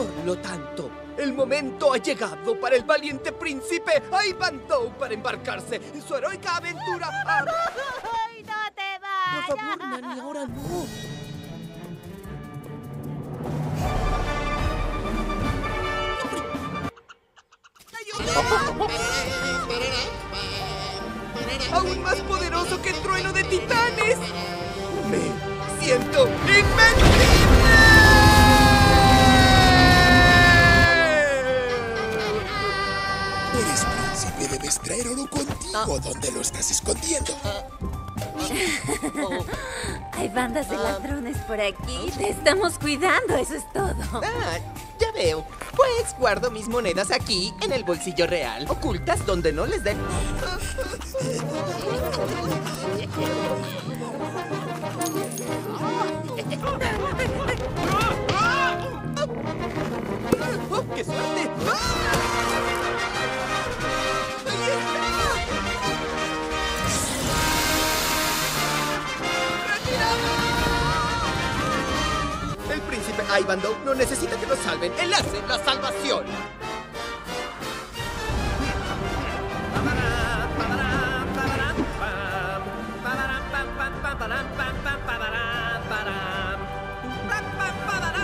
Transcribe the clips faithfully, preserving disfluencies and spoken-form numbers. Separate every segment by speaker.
Speaker 1: Por lo tanto, el momento ha llegado para el valiente príncipe Ivanhoe para embarcarse en su heroica aventura. a-
Speaker 2: ¡Ay, no te vayas!
Speaker 1: Por favor, Nani, ahora no. ¡Aún más poderoso que el trueno de titanes! ¡Me siento invencible!
Speaker 3: Eres príncipe, debes traer oro contigo. ¿Dónde lo estás escondiendo?
Speaker 2: Hay bandas de ladrones por aquí. Te estamos cuidando, eso es todo.
Speaker 4: Ah, ya veo. Pues guardo mis monedas aquí, en el bolsillo real, ocultas donde no les den.
Speaker 1: ¡Oh, qué suerte! ¡Ahí está! El príncipe Ivanhoe no necesita que lo salven. Él hace la salvación.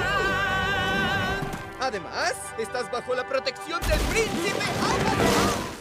Speaker 1: Además, estás bajo la protección del príncipe Ivanhoe.